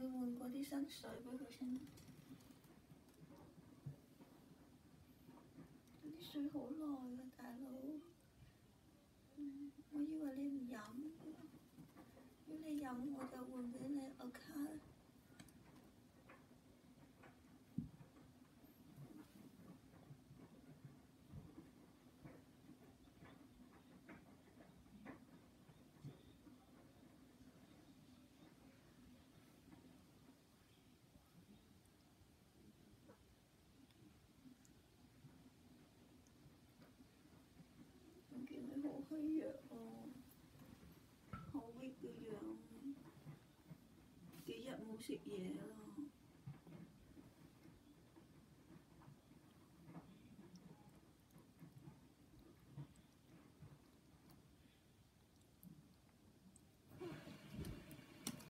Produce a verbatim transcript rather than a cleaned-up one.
去換過啲新水俾佢先。啲水好耐㗎，大佬。嗯，我以為你唔飲嘅，如果你飲我就換俾你個卡。好虛弱喎，好 weak 嘅樣，幾日冇食嘢啦。